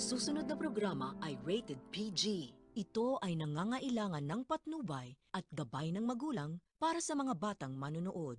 susunod na programa ay rated PG. Ito ay nangangailangan ng patnubay at gabay ng magulang para sa mga batang manonood.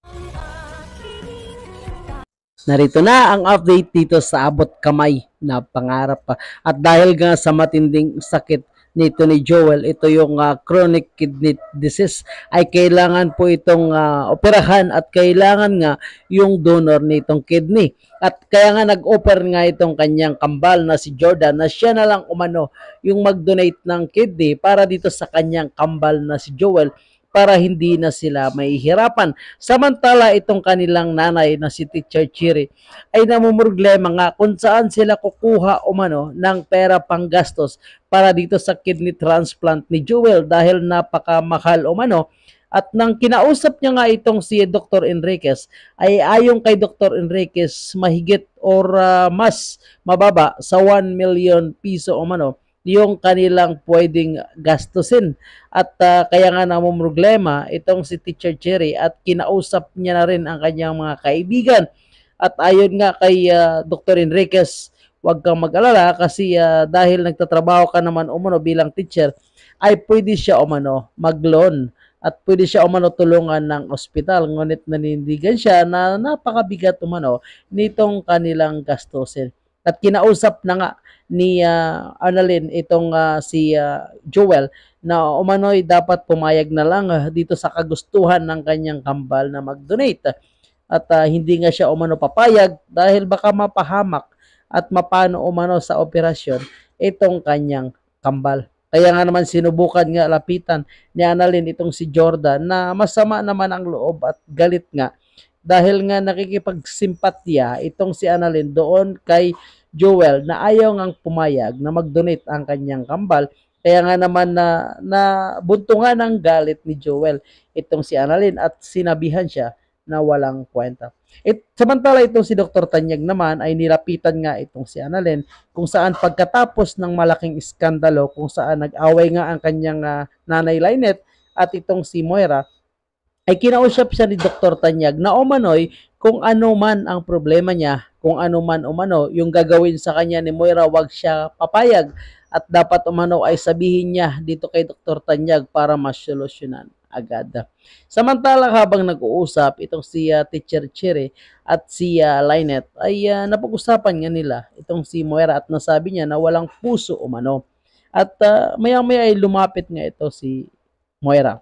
Narito na ang update dito sa abot kamay na pangarap pa. At dahil nga sa matinding sakit nito ni Joel, ito yung chronic kidney disease, ay kailangan po itong operahan at kailangan nga yung donor nitong kidney. At kaya nga nag-offer nga itong kanyang kambal na si Jordan na siya na lang umano yung mag-donate ng kidney para dito sa kanyang kambal na si Joel para hindi na sila mahihirapan. Samantala, itong kanilang nanay na si Teacher Chiri ay namumroblema nga kung saan sila kukuha umano ng pera panggastos para dito sa kidney transplant ni Joel dahil napakamahal umano. At nang kinausap niya nga itong si Dr. Enriquez, ay ayon kay Dr. Enriquez mahigit or mas mababa sa 1 million piso umano yung kanilang pwedeng gastusin. At kaya nga namumroblema itong si Teacher Cherry at kinausap niya na rin ang kanyang mga kaibigan. At ayon nga kay Dr. Enriquez, huwag kang mag-alala kasi dahil nagtatrabaho ka naman umano bilang teacher, ay pwede siya umano mag-loan at pwede siya umano tulungan ng ospital. Ngunit nanindigan siya na napakabigat umano nitong kanilang gastusin. At kinausap na nga ni Annalyn itong si Joel na umano'y dapat pumayag na lang dito sa kagustuhan ng kanyang kambal na mag-donate. At hindi nga siya umano papayag dahil baka mapahamak at mapano umano sa operasyon itong kanyang kambal. Kaya nga naman sinubukan nga lapitan ni Annalyn itong si Jordan na masama naman ang loob at galit nga dahil nga nakikipagsimpatya itong si Annalyn doon kay Joel na ayaw ngang pumayag na mag-donate ang kanyang kambal. Kaya nga naman na buntungan ng galit ni Joel itong si Annalyn at sinabihan siya na walang kwenta. Samantala itong si Dr. Tanyag naman ay nilapitan nga itong si Annalyn kung saan pagkatapos ng malaking iskandalo kung saan nag-away nga ang kanyang nanay Lynette at itong si Moira, ay kinausap siya ni Dr. Tanyag na umano'y kung ano man ang problema niya, kung ano man umano yung gagawin sa kanya ni Moira, wag siya papayag at dapat umano ay sabihin niya dito kay Dr. Tanyag para masolusyonan agad. Samantala habang nag-uusap itong si Teacher Cherry at si Lynette ay napag-usapan nga nila itong si Moira at nasabi niya na walang puso umano. At maya-maya ay lumapit nga ito si Moira.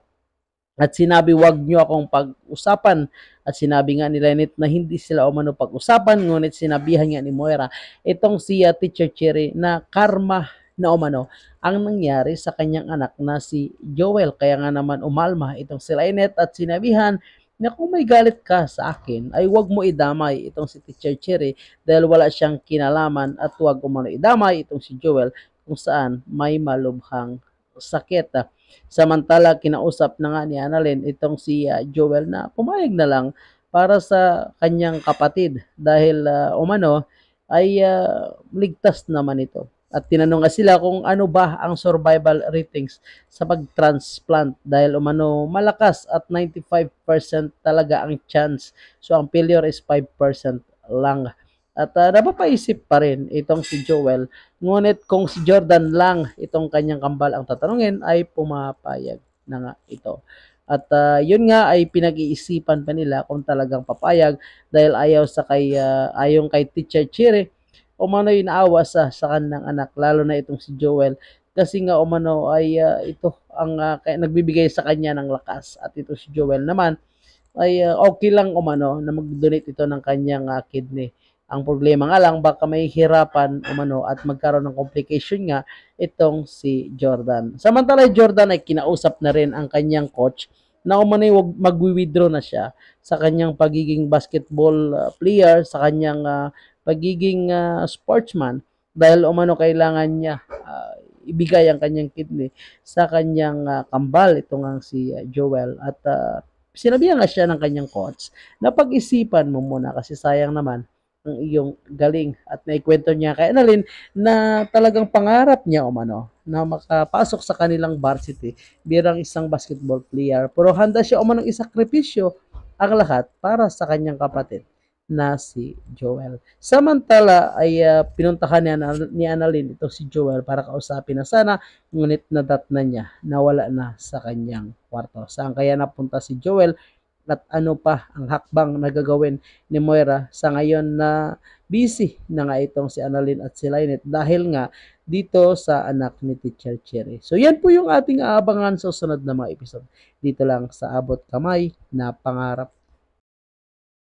At sinabi, wag nyo akong pag-usapan. At sinabi nga ni Lynette na hindi sila umano pag-usapan. Ngunit sinabihan nga ni Moira itong si Teacher Cherry na karma na umano ang nangyari sa kanyang anak na si Joel. Kaya nga naman umalma itong si Lynette at sinabihan na kung may galit ka sa akin ay wag mo idamay itong si Teacher Cherry dahil wala siyang kinalaman at wag umano idamay itong si Joel kung saan may malubhang sakit. Samantala, kinausap na nga ni Annalyn itong si Joel na pumayag na lang para sa kanyang kapatid dahil umano ay ligtas naman ito. At tinanong nga sila kung ano ba ang survival ratings sa pag-transplant dahil umano malakas at 95% talaga ang chance. So ang failure is 5% lang. At napapaisip pa rin itong si Joel. Ngunit kung si Jordan lang itong kanyang kambal ang tatanungin ay pumapayag na nga ito. At yun nga ay pinag-iisipan pa nila kung talagang papayag dahil ayon kay Teacher Cherry, umano'y naawa sa kanyang anak lalo na itong si Joel kasi nga umano ay ito ang nagbibigay sa kanya ng lakas. At ito si Joel naman ay okay lang umano na mag-donate ito ng kanyang kidney. Ang problema nga lang, baka may hirapan umano at magkaroon ng complication nga itong si Jordan. Samantala, Jordan ay kinausap na rin ang kanyang coach na umano mag-withdraw na siya sa kanyang pagiging basketball player, sa kanyang pagiging sportsman dahil umano kailangan niya ibigay ang kanyang kidney sa kanyang kambal, itong si Joel. At sinabihan nga siya ng kanyang coach na pag-isipan mo muna kasi sayang naman ang iyong galing. At naikwento niya kay Annalyn na talagang pangarap niya umano na makapasok sa kanilang varsity bilang isang basketball player. Pero handa siya umanong isakripisyo ang lahat para sa kanyang kapatid na si Joel. Samantala ay pinuntahan ni Annalyn ito si Joel para kausapin na sana, ngunit nadat na niya, nawala na sa kanyang kwarto. Saan kaya napunta si Joel at ano pa ang hakbang na gagawin ni Moira sa ngayon na busy na nga itong si Annalyn at si Lynette dahil nga dito sa anak ni Teacher Cherry. So yan po yung ating aabangan sa susunod na mga episode. Dito lang sa Abot Kamay na Pangarap.